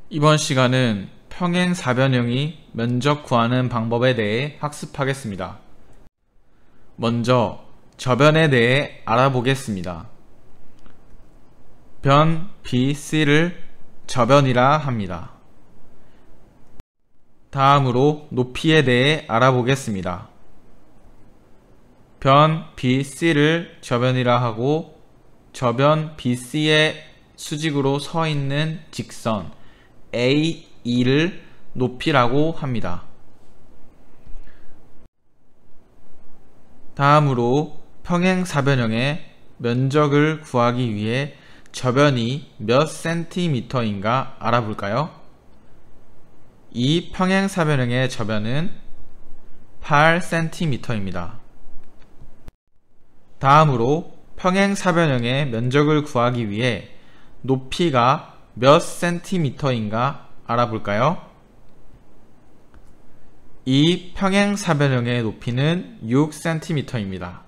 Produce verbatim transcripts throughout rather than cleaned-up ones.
이번 시간은 평행사변형이 면적 구하는 방법에 대해 학습하겠습니다. 먼저 저변에 대해 알아보겠습니다. 변 비씨를 저변이라 합니다. 다음으로 높이에 대해 알아보겠습니다. 변 비씨를 저변이라 하고 저변 비씨의 수직으로 서 있는 직선 에이이를 높이라고 합니다. 다음으로 평행사변형의 면적을 구하기 위해 저변이 몇 센티미터인가 알아볼까요? 이 평행사변형의 저변은 팔 센티미터입니다. 다음으로 평행사변형의 면적을 구하기 위해 높이가 몇 센티미터인가 알아볼까요? 이 평행사변형의 높이는 육 센티미터입니다.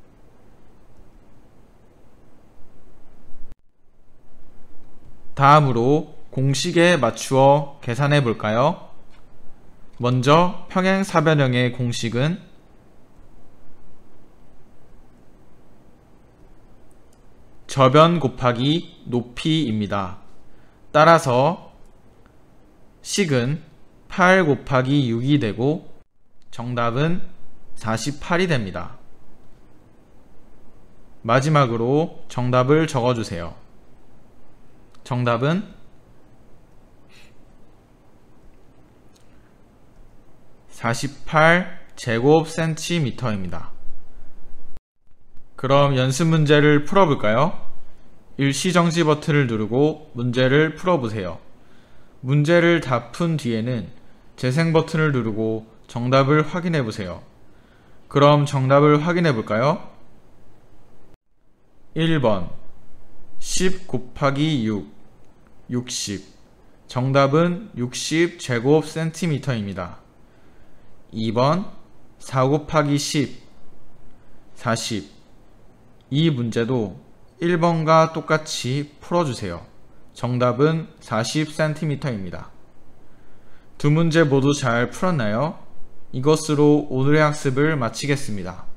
다음으로 공식에 맞추어 계산해 볼까요? 먼저 평행사변형의 공식은 저변 곱하기 높이입니다. 따라서 식은 팔 곱하기 육이 되고 정답은 사십팔이 됩니다. 마지막으로 정답을 적어주세요. 정답은 사십팔 제곱센티미터입니다. 그럼 연습 문제를 풀어볼까요? 일시정지 버튼을 누르고 문제를 풀어보세요. 문제를 다 푼 뒤에는 재생 버튼을 누르고 정답을 확인해보세요. 그럼 정답을 확인해볼까요? 일 번 십 곱하기 육, 육십. 정답은 육십 제곱센티미터입니다. 이 번 사 곱하기 십, 사십. 이 문제도 일 번과 똑같이 풀어주세요. 정답은 사십 센티미터입니다. 두 문제 모두 잘 풀었나요? 이것으로 오늘의 학습을 마치겠습니다.